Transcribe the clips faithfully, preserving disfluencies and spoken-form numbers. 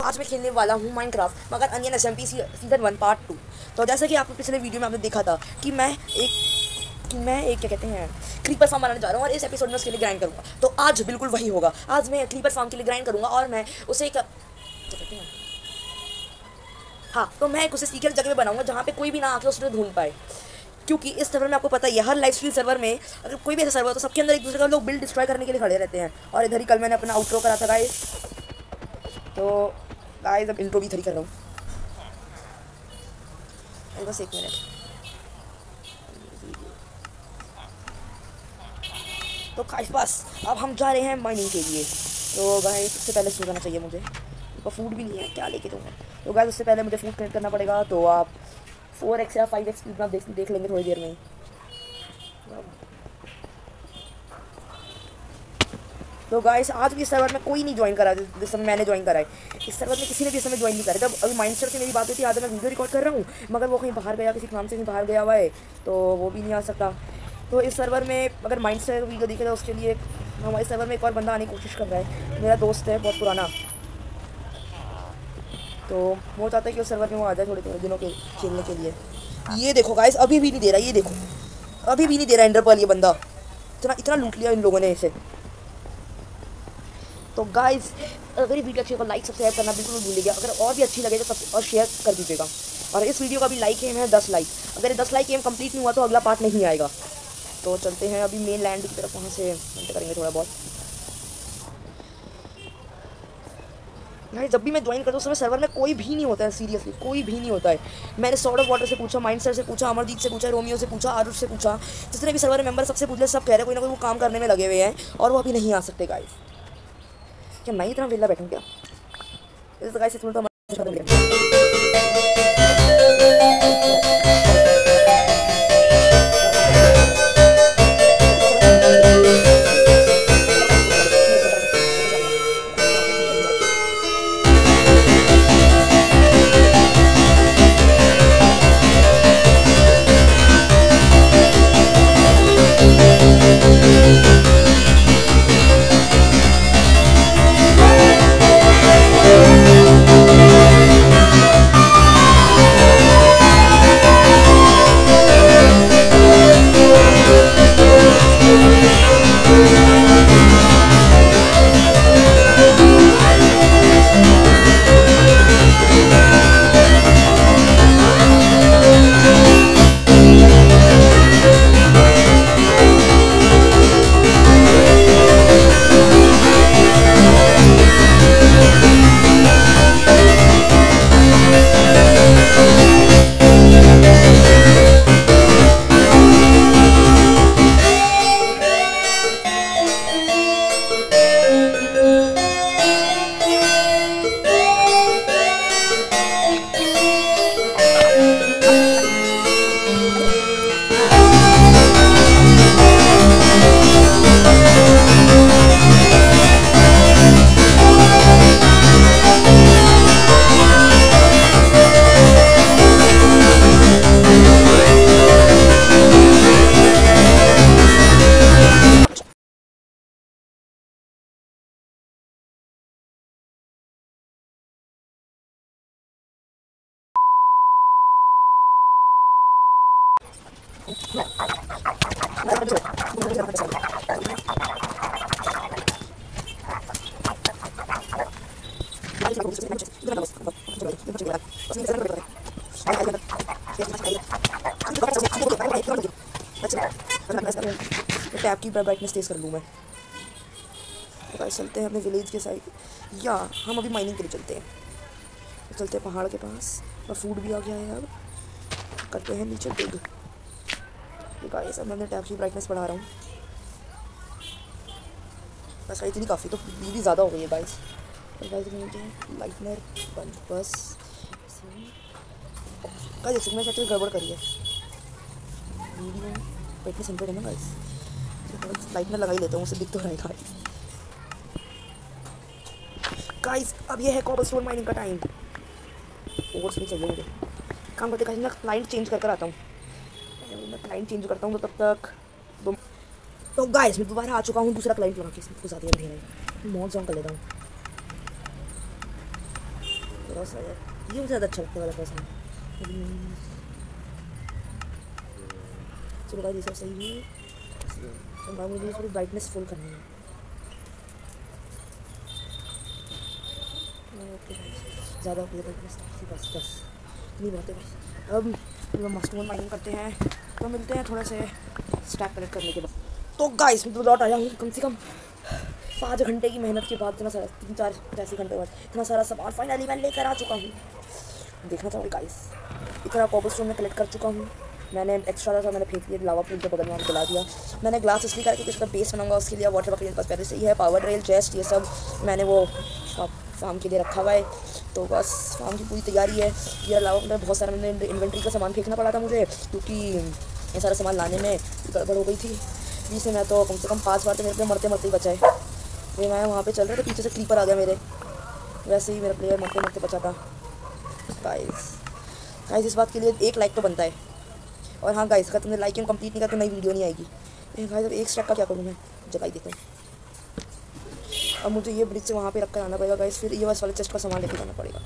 आज मैं खेलने वाला हूँ माइनक्राफ्ट मगर onion SMP season one part two. तो जैसा कि आपने पिछले वीडियो में आपने देखा था कि मैं एक कि मैं एक क्या कहते हैं क्रीपर फार्म बनाने जा रहा हूँ और इस एपिसोड में उसके लिए ग्राइंड करूँगा। तो आज बिल्कुल वही होगा। आज मैं क्रीपर फार्म के लिए ग्राइंड करूँगा और मैं उसे एक क्या कहते हैं हाँ तो मैं एक उसे सीक्रेट जगह पे बनाऊँगा जहाँ पे कोई भी ना आके उसे ढूंढ पाए। क्योंकि इस सर्वर में आपको पता ही है, हर लाइव स्ट्रीम सर्वर में अगर कोई भी ऐसा सर्वर हो तो सबके अंदर एक दूसरे का लोग बिल्ड डिस्ट्रॉय करने के लिए खड़े रहते हैं। और इधर ही कल मैंने अपना आउटरो करा था गाइस। तो गाइस अब इंट्रो भी इधर ही कर रहा हूँ। बस एक मिनट। तो गाइस बस अब हम जा रहे हैं माइनिंग के लिए। तो गाइस उससे पहले सो जाना चाहिए मुझे, तो फूड भी नहीं है, क्या लेके दूँगा। तो गाइस उससे पहले मुझे फूड कलेक्ट करना पड़ेगा। तो आप फोर एक्स या फाइव एक्स स्पीड में आप देख देख लेंगे थोड़ी देर में ही। तो गाइस आज भी इस सर्वर में कोई नहीं ज्वाइन करा जिस समय मैंने ज्वाइन करा है। इस सर्वर में किसी ने भी इस समय ज्वाइन नहीं करा। जब अभी माइंडसेट से मेरी बात हुई थी, आज मैं वीडियो रिकॉर्ड कर रहा हूँ मगर वो कहीं बाहर गया, किसी काम से कहीं बाहर गया हुआ है, तो वो भी नहीं आ सकता। तो इस सर्वर में अगर माइंडसेट वीडियो दिखे तो उसके लिए हमारे सर्वर में एक और बंदा आने की कोशिश कर रहा है। मेरा दोस्त है बहुत पुराना, तो वो चाहता है कि उस सर्वर में वो आ जाए थोड़े थोड़े दिनों के खेलने के लिए। ये देखो गाइस अभी भी नहीं दे रहा, ये देखो अभी भी नहीं दे रहा एंडर पर्ल। ये बंदा इतना इतना लूट लिया इन लोगों ने इसे। तो गाइस अगर ये वीडियो अच्छी हो तो लाइक सब्सक्राइब करना बिल्कुल नहीं भूलिएगा। अगर और भी अच्छी लगे तो सब और शेयर कर दीजिएगा। और इस वीडियो का भी लाइक एम है दस लाइक। अगर ये दस लाइक एम कंप्लीट नहीं हुआ तो अगला पार्ट नहीं आएगा। तो चलते हैं अभी मेन लैंड की तरफ, वहाँ से करेंगे थोड़ा बहुत। यार जब भी मैं ज्वाइन करता हूँ उस समय सर्वर में कोई भी नहीं होता है, सीरियसली कोई भी नहीं होता है। मैंने सॉर्ड ऑफ वाटर से पूछा, माइंडसर से पूछा, अमरजीत से पूछा, रोमियो से पूछा, आरुष से पूछा, जितने भी सर्वर मेंबर सबसे पूछ ले, सब कह रहे कोई ना कोई वो काम करने में लगे हुए हैं और वो अभी नहीं आ सकते गाइस। क्या मैं इतना वेला बैठूँ क्या? इस गाइस से तो टैब की ब्राइटनेस तेज कर लूँ मैं। तो गाइस चलते हैं अपने विलेज के साइड, या हम अभी माइनिंग के लिए चलते हैं। तो चलते हैं पहाड़ के पास और फूड भी आ गया है। अब करते हैं नीचे डिग। तो गाइस अब मैं टैब की ब्राइटनेस बढ़ा रहा हूँ बस। इतनी काफ़ी, तो ये भी ज़्यादा हो गई है गाइस। तो गाइस मुझे लाइटनर बंद बस। गाइस इसमें शायद गड़बड़ करी है वीडियो। ब्राइटनेस हंड्रेड है ना गाइस, लाइटनर लगा ही लेता हूँ, उसे दिख तो रहेगा गाइस। अब ये है कॉबलस्टोन माइनिंग का टाइम। और नहीं चाहिए मुझे, काम करते गाइस मैं क्लाइंट चेंज कर कर आता हूँ। मैं क्लाइंट चेंज करता हूँ तो तब तक दो। तो गाइस मैं दोबारा आ चुका हूँ दूसरा क्लाइंट लगा के। इसमें घुसा दिया अंधेरे में, मौत जॉन कर लेता हूँ। थोड़ा सा यार ये मुझे ज़्यादा अच्छा लगता वाला पर्सन। चलो गाइस ये सब सही है। तो भाई मुझे थोड़ी ब्राइटनेस फुल करनी है। ओके गाइस ज़्यादा हो गया ब्राइटनेस, बस बस नहीं बहुत है बस। अब हम मस्टमोन माइनिंग करते हैं तो मिलते हैं थोड़ा से स्टैक कलेक्ट करने के बाद। तो गाइस मैं तो लौट आया हूँ कम से कम पाँच घंटे की मेहनत के बाद, इतना सारा तीन चार ऐसे घंटे बाद इतना सारा सामान फाइनली मैं लेकर आ चुका हूँ। देखना चाहूँगी गाइस इतना कॉपर स्टोन में कलेक्ट कर चुका हूँ। मैंने एक्स्ट्रा था मैंने फेंक दिया लावा पूल के बगल में जला दिया। मैंने ग्लास इसलिए करके उसका बेस बनाऊंगा, उसके लिए वाटर बकेट पास पहले से ही है। पावर रेल चेस्ट ये सब मैंने वो फार्म के लिए रखा हुआ है। तो बस फार्म की पूरी तैयारी है। ये लावा में बहुत सारा मैंने इन्वेंट्री का सामान फेंकना पड़ा था मुझे, क्योंकि ये सारा सामान लाने में गड़बड़ हो गई थी। बीच में मैं तो कम से कम पाँच बार तो मेरे पे मरते मरते ही बचा है। ये मैं वहाँ पे चल रहा था, पीछे से क्रीपर आ गया मेरे, वैसे ही मेरा प्लेयर मरते मरते बचा था। गाइस गाइस इस बात के लिए एक लाइक तो बनता है। और हाँ गाइस अगर तुमने लाइक क्यों कंप्लीट नहीं करा तो नई वीडियो नहीं आएगी। गाइस अब एक स्टेप का क्या करूँ मैं, जलाई देता हूँ। अब मुझे ये ब्रिज से वहाँ पे रख कर आना पड़ेगा गाइस, फिर ये बस वाले चेस्ट का सामान लेके जाना पड़ेगा।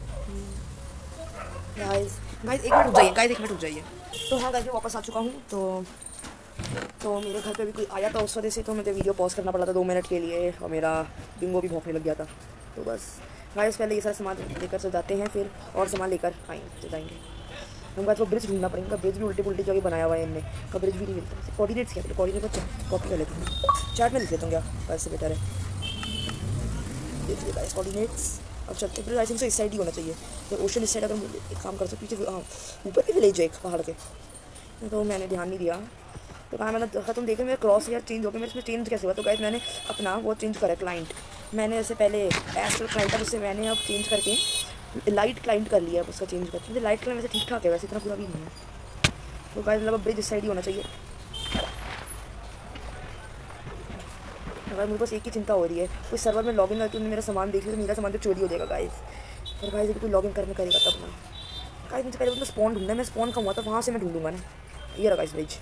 गाइस गाइस एक मिनट रुक जाइए, गाइस एक मिनट रुक जाइए। तो हाँ गाइस मैं वापस आ चुका हूँ। तो तो मेरे घर पे भी कोई आया था उस वजह से तो मुझे वीडियो पॉज करना पड़ा था दो मिनट के लिए, और मेरा बिंगो भी भौंकने लग गया था। तो बस गाइस पहले ये सारा सामान लेकर से जाते हैं, फिर और सामान लेकर आएंगे जाएंगे हम। गाइस वो ब्रिज ढूंढना पड़ेगा, ब्रिज भी उल्टी पुल्टी जगह बनाया हुआ है इनने, का ब्रिज भी नहीं मिलता। कोऑर्डिनेट्स क्या कोऑर्डिनेट को कॉपी कर लेते हैं, चैट में लिख लेता हूँ क्या, वैसे बेटर है। देख लिया गाइस कोऑर्डिनेट्स। अब चलते फिर आई थिंक तो इस साइड ही होना चाहिए। तो ओशन इस साइड अगर एक काम कर सकते पीछे, हाँ ऊपर भी विलेज है एक पहाड़ के, तो मैंने ध्यान नहीं दिया। तो कहा मैंने देखा, तुम देखे मेरे क्रॉस यार चेंज हो गया, मेरे इसमें चेंज कैसे हुआ। तो गाइस मैंने अपना वो चेंज करा क्लाइंट, मैंने ऐसे पहले एस्ट्रल क्लाइंट था उससे मैंने अब चेंज करके लाइट क्लाइंट कर लिया। उसका चेंज करके मुझे लाइट क्लाइंट वैसे ठीक ठाक है, वैसे इतना पूरा भी नहीं है। तो गाइस मतलब ब्रिज इस साइड ही होना चाहिए। अगर मुझे बस एक ही चिंता हो रही है, कोई सर्वर में लॉगिन करके मेरा सामान देख लिया तो मेरा सामान तो चोरी हो जाएगा गाइस। पर गाइस कोई लॉगिन करने करेगा तब ना। गाइस मुझे पहले तो स्पॉन ढूंढना है, मैं स्पॉन का हुआ था वहाँ से मैं ढूंढूंगा ना। ये रहा गाइस ब्रिज।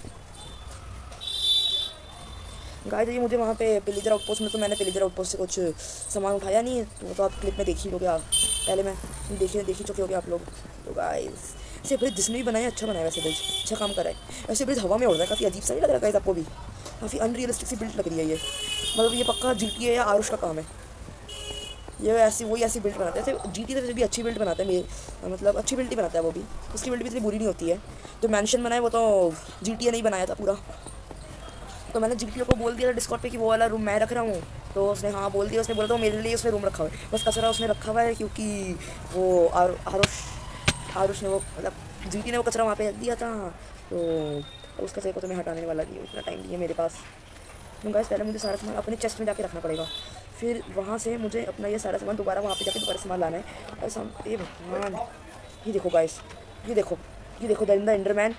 गाइस ये मुझे वहाँ पे पिलीजर आउटपोस्ट में तो मैंने पिलीजर आउटपोस्ट से कुछ सामान उठाया नहीं है, तो, तो आप क्लिप में देख ही लोगे। आप पहले मैं देखिए देख ही चुके होगे आप लोग। तो गाइस ऐसे ब्रिज जिसने भी बनाया अच्छा बनाया, वैसे ब्रिज अच्छा काम करा है। वैसे ब्रिज हवा में उड़ रहा है, काफ़ी अजीब सा नहीं लग रहा है गाइस आपको भी, काफ़ी अनरियलिस्टिक सी बिल्ड लग रही है ये। मतलब ये पक्का जी टी ए या आरुष का काम है। ये ऐसी वही ऐसी बिल्ड बनाते हैं, ऐसे जी टी ए भी अच्छी बिल्ड बनाता है मेरे, मतलब अच्छी बिल्ड ही बनाता है वो भी, उसकी बिल्ड भी इतनी बुरी नहीं होती है। तो मैंशन बनाया वो तो जी टी ए नहीं बनाया था पूरा। तो मैंने जी टी ए को बोल दिया था डिस्कॉर्ड पे कि वो वाला रूम मैं रख रहा हूँ, तो उसने हाँ बोल दिया। उसने बोला तो मेरे लिए उसने रूम रखा हुआ है, बस कचरा उसने रखा हुआ है, क्योंकि वो आरुष आरुष ने वो मतलब जी टी ने वो कचरा वहाँ पे रख दिया था। तो उस कचरे को तो मैं हटाने वाला नहीं हूँ, इतना टाइम नहीं है मेरे पास। तो गाइस पहले मुझे सारा सामान अपने चेस्ट में जाके रखना पड़ेगा, फिर वहाँ से मुझे अपना ये सारा सामान दोबारा वहाँ पे जाके दोबारा सामान लाना है। और सम ये भगवान, ये देखो गाइस, ये देखो ये देखो द एंडरमैन।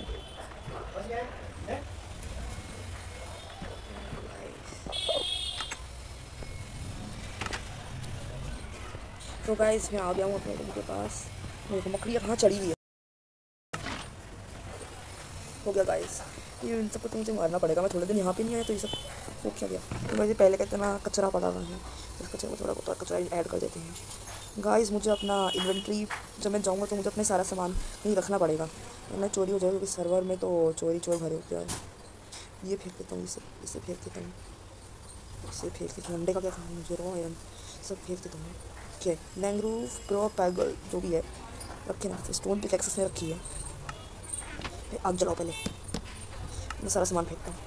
तो गाइस मैं आ गया हूँ अपने रूम के पास। मेरे को मकड़ियाँ कहाँ चढ़ी हुई है। हो गया गाइस, ये इन सबको तो मुझे मारना पड़ेगा। मैं थोड़े दिन यहाँ पे नहीं आया तो ये सब हो क्या गया। तो वैसे पहले का इतना कचरा पड़ा हुआ है, इस कचरे को थोड़ा बहुत कचरा ऐड कर देते हैं। गाइस मुझे अपना इन्वेंट्री जब मैं जाऊँगा तो मुझे अपने सारा सामान कहीं रखना पड़ेगा, वरना चोरी हो जाएगा, क्योंकि सर्वर में तो चोरी चोर भरे होते हैं। ये फेंक देता हूँ, इसे इसे फेंक देता हूँ, इसे फेंक देता हूँ। अंडे का क्या खाना, मुझे रो आयरन सब फेंक देता हूँ। क्या मैंग्रोव प्रो पैगल जो भी है रखे ना, स्टोन पिकैक्सेस ने रखी है। आग जलाओ पहले, मैं सारा सामान फेंकता हूँ।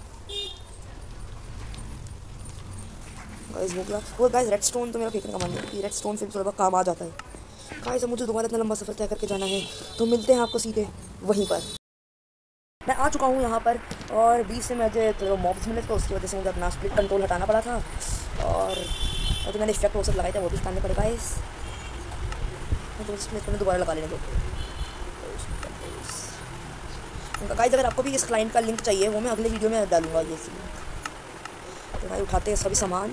गाइस हो गया वो। गाइस रेड स्टोन तो मेरा फेंकने का मन है, कि रेड स्टोन से थोड़ा बहुत काम आ जाता है। गाइस अब मुझे दोबारा इतना लंबा सफ़र तय करके जाना है, तो मिलते हैं आपको सीधे वहीं पर। मैं आ चुका हूँ यहाँ पर, और बीच से मुझे तो मॉब्स मिले, तो उसकी वजह से मुझे अपना स्प्लिट कंट्रोल हटाना पड़ा था, और जो मैंने इफेक्ट वो सब लगाए थे वो भी हटाने पड़े। गाइस तो स्प्लिट में दोबारा लगा लेने दो। गाइस अगर आपको भी इस क्लाइंट का लिंक चाहिए वो मैं अगले वीडियो में डालूंगा। ये सी तो भाई उठाते हैं सभी सामान,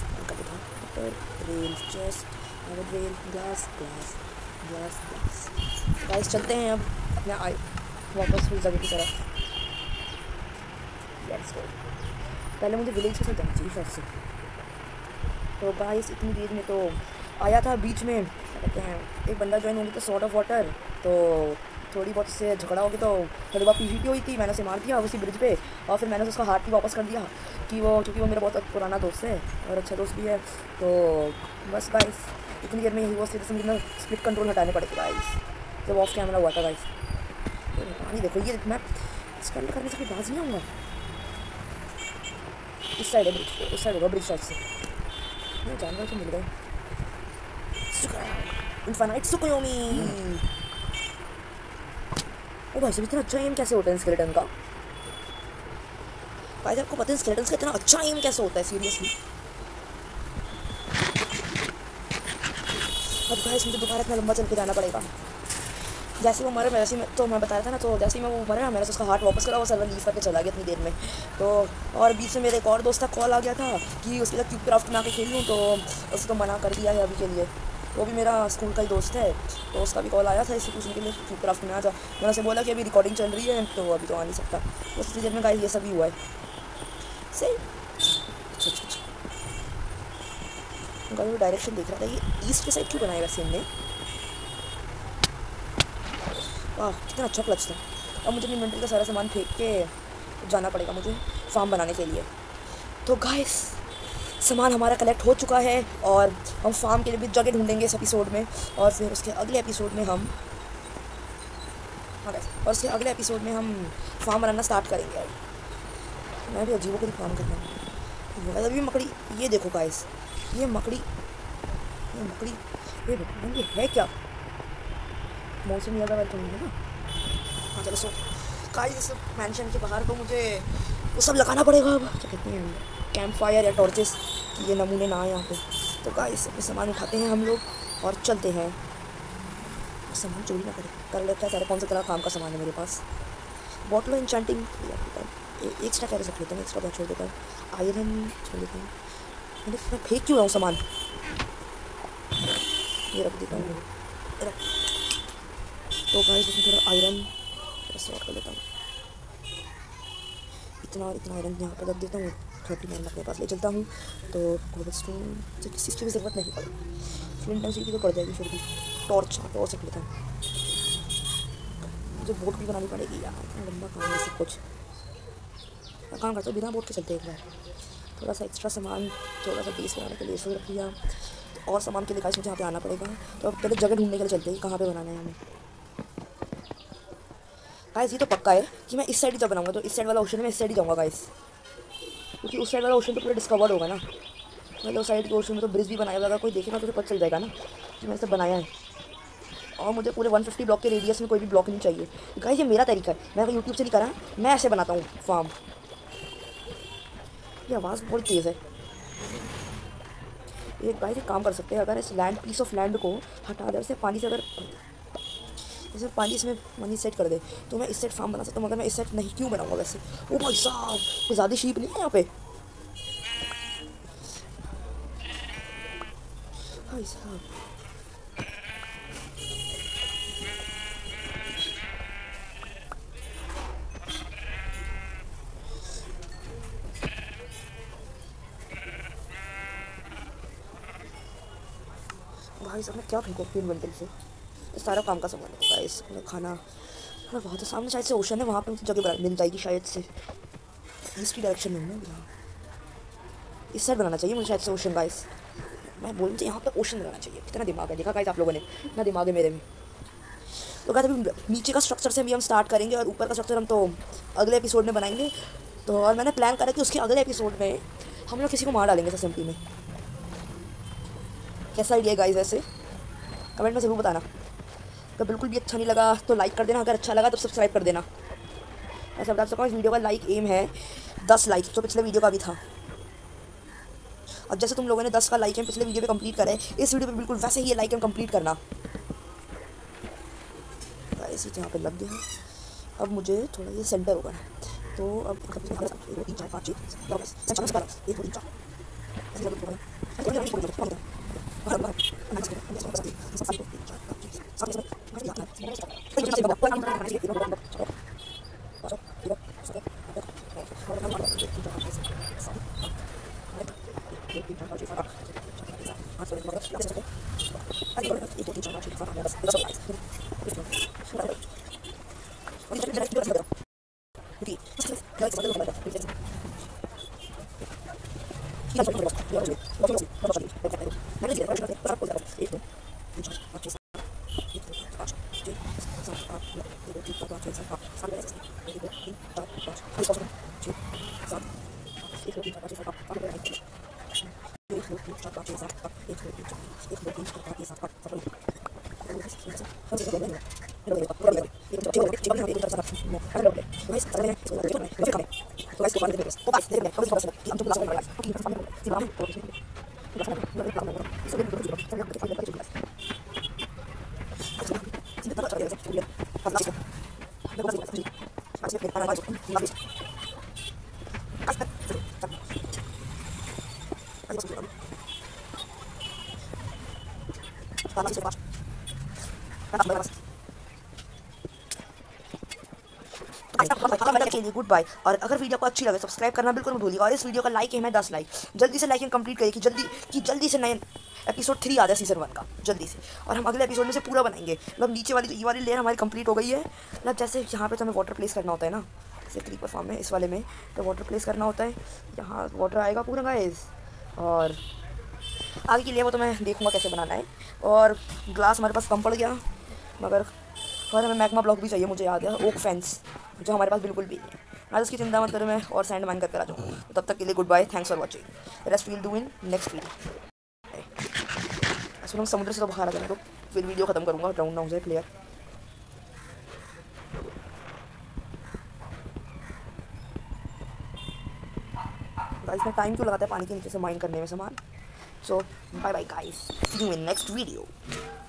rail chest rail glass glass glass glass. Guys चलते हैं अब अपने आई वापस उस जगह की तरफ। Let's go. पहले मुझे विलेज के साथ जाना चाहिए शायद से। तो गाइस इतनी देर में तो आया था बीच में, कहते हैं, एक बंदा ज्वाइन होंगे तो सॉर्ट ऑफ वाटर, तो थोड़ी बहुत उससे झगड़ा हो गया, तो थोड़ी बहुत पीवीटी हुई थी, मैंने उसे मार दिया उसी ब्रिज पे, और फिर मैंने उसका हाथ भी वापस कर दिया कि वो, क्योंकि वो मेरा बहुत पुराना दोस्त है और अच्छा दोस्त भी है। तो बस गाइस इतनी देर में यही वो सीधे मुझे स्प्लिट कंट्रोल हटाने पड़े थे गाइस, जब ऑफ कैमरा हुआ था गाइस। पानी देखो, ये मैं इसका अंदर करने से कोई बाज नहीं आऊँगा। इस साइड है ब्रिज, इस साइड होगा ब्रिज साइड से। मैं जानवर तो मिल गए। इन्फानाइट सुकोयोमी। ओ भाई साहब, इतना अच्छा एम कैसे होता है स्केलेटन का? भाई आपको पता है स्केलेटन का इतना अच्छा एम कैसे होता है सीरियसली? अब गाइस मुझे दोबारा इतना लंबा चल के जाना पड़ेगा। जैसे वो मरा, वैसे मैं तो मैं बता रहा था ना, तो जैसे ही मैं वो मरा मैंने उसका हार्ट वापस करा, वो सर्वर लीव करके चला गया इतनी देर में। तो और बीच में मेरे एक और दोस्त का कॉल आ गया था कि उसके साथ क्यूब क्राफ्ट में आके खेल लूँ, तो उसको मना कर दिया है अभी के लिए। वो भी मेरा स्कूल का ही दोस्त है, तो उसका भी कॉल आया था इसे पूछने के लिए क्यूब क्राफ्ट में आ जा। मैंने उसे बोला कि अभी रिकॉर्डिंग चल रही है तो अभी तो आ नहीं सकता। बस इतनी देर में गाइस ये सब ही हुआ है। सही अच्छा अच्छा अच्छा वो डायरेक्शन देख रहा था, ये ईस्ट के साइड क्यों बनाया वैसे हमने? वाह कितना अच्छा क्लच था। अब मुझे इन्वेंटरी का सारा सामान फेंक के जाना पड़ेगा मुझे फार्म बनाने के लिए। तो गाइस सामान हमारा कलेक्ट हो चुका है और हम फार्म के लिए भी जगह ढूंढेंगे इस एपिसोड में, और फिर उसके अगले एपिसोड में हम हाँ गाइस और उसके अगले एपिसोड में हम फार्म बनाना स्टार्ट करेंगे। मैं भी अजीबों को भी फार्म करता हूँ। अभी मकड़ी, ये देखो गाइस, ये मकड़ी ये मकड़ी ये ये है क्या? मौसम ज़्यादा वेल तो नहीं है ना? हाँ चलो सो गाइस इस मैंशन के बाहर तो मुझे वो सब लगाना पड़ेगा। अब क्या कहते हैं, कैंप फायर या टॉर्चेस, ये नमूने ना आए यहाँ पे। तो गाइस अपने सामान उठाते हैं हम लोग और चलते हैं। सामान चोरी ना करे, कर लेता है सारे। कौन सा तरह काम का सामान है मेरे पास? बॉटल इंचेंटिंग एक स्टैक कैसे रख लेता हूँ, एक्स्ट्रा छोड़ देता हूँ। आयरन छोड़ देता हूँ। मैंने फेंक क्यों रहा हूँ सामान? ये रख देता हूँ। तो गाइस इसमें थोड़ा आयरन सॉर्ट कर लेता हूँ। इतना इतना आयरन यहाँ पर रख देता हूँ। थर्टी नाइन अपने पास ले चलता हूँ। तो कोबल स्टोन से किसी चीज़ की ज़रूरत नहीं पड़ेगी। फ्लिंट एंड स्टील की तो पड़ जाएगी फिर भी। टॉर्च टॉर्च रख लेता हूँ। मुझे बोट भी बनानी पड़ेगी यार, इतना लंबा काम है सब कुछ। मैं काम करता हूँ बिना बोट के चलते एक बार। थोड़ा सा एक्स्ट्रा सामान, थोड़ा सा बेस बनाने के लिए इसको रख लिया। तो और सामान के लिए गाइस मुझे यहाँ पे आना पड़ेगा। तो अब पहले जगह ढूंढने के लिए चलते हैं कहाँ पे बनाना है हमें। गाइस ये तो पक्का है कि मैं इस साइड ही जब बनाऊंगा, तो इस साइड वाला ओशन में इस साइड ही जाऊँगा गाइस, क्योंकि उस साइड वाला ओशन तो पूरा डिस्कवर्ड होगा ना। मतलब उस साइड के ओशन में तो ब्रिज भी बनाया होगा, कोई देखेगा तो पता चल जाएगा ना कि मैंने सब बनाया है। और मुझे पूरे वन फिफ्टी ब्लॉक के रेडियस में कोई भी ब्लॉक नहीं चाहिए गाइस। ये मेरा तरीका है, मैं यूट्यूब से नहीं करा, मैं ऐसे बनाता हूँ फार्म। ये आवाज़ बहुत तेज़ है। एक गाइस एक काम कर सकते हैं, अगर इस लैंड पीस ऑफ लैंड को हटा दे, से पानी से अगर जैसे पानी इसमें पानी सेट कर दे तो मैं इस साइड फार्म बना सकता हूँ। मगर मैं इस साइड नहीं क्यों बनाऊँगा वैसे? ओ भाई साहब कोई ज़्यादा शीप नहीं है यहाँ पे भाई साहब। भाई साहब मैं क्या फेंकूँ अपनी इन्वेंटरी से? सारा काम का सामान होगा इस खाना। हाँ वहाँ तो सामने शायद से ओशन है, वहाँ पे मुझे जगह मिल जाएगी शायद से। ईस्ट की डायरेक्शन में हूँ मैं, इस साइड बनाना चाहिए मुझे शायद से ओशन गाइस। मैं बोल रही यहाँ पे ओशन बनाना चाहिए। कितना दिमाग है देखा गाइस आप लोगों ने, इतना दिमाग है मेरे में। तो गाइस अभी नीचे का स्ट्रक्चर से भी हम स्टार्ट करेंगे और ऊपर का स्ट्रक्चर हम तो अगले एपिसोड में बनाएंगे। तो और मैंने प्लान करा कि उसके अगले एपिसोड में हम लोग किसी को मार डालेंगे एसएमपी में। कैसा आइडिया है गाइस? वैसे कमेंट में ज़रूर बताना। अगर बिल्कुल भी अच्छा नहीं लगा तो लाइक कर देना, अगर अच्छा लगा तो सब्सक्राइब कर देना। ऐसा बता सकता हूँ इस वीडियो का लाइक एम है दस लाइक, जो पिछले वीडियो का भी था। अब जैसे तुम लोगों ने दस का लाइक एम पिछले वीडियो पे कंप्लीट करा है, इस वीडियो पे बिल्कुल वैसे ही ये लाइक एम कंप्लीट करना। ऐसे यहाँ पे लग गया। अब मुझे थोड़ा ये सेंटर होगा, तो अब तीन चार पाँच एक दो तीन चार पाँच छः सात आठ नौ दस दस के लिए गुड बाय। और अगर वीडियो को अच्छी लगे सब्सक्राइब करना बिल्कुल मत भूलिए। और इस वीडियो का लाइक है मैं दस लाइक, जल्दी से लाइकिंग कंप्लीट करिए कि जल्दी कि जल्दी से नए एपिसोड थ्री आ जाए सीजन वन का जल्दी से। और हम अगले एपिसोड में से पूरा बनाएंगे। मतलब नीचे वाली ये वाली लेयर हमारी कंप्लीट हो गई है। मतलब जैसे यहाँ पे तो हमें वाटर प्लेस करना होता है ना, जैसे क्रीपर फार्म में इस वाले में तो वाटर प्लेस करना होता है। यहाँ वाटर आएगा पूरा गाइस। और आगे के लिए वो तो मैं देखूँगा कैसे बनाना है। और ग्लास हमारे पास कम पड़ गया, मगर और हमें मैग्मा ब्लॉक भी चाहिए, मुझे याद है, ओक फेंस जो हमारे पास बिल्कुल भी नहीं है। आज उसकी चिंता मत करो, मैं और सैंड माइन करके आ जाऊँगा। तो तब तक के लिए good bye, thanks for watching. Rest will do in next video. ऐसे समुद्र से तो बाहर आ जाने तो फिर वीडियो खत्म करूँगा, डाउन ना हो जाए क्लियर। इसमें टाइम क्यों लगाता है पानी के नीचे से माइन करने में सामान। So bye bye guys, see you in next video.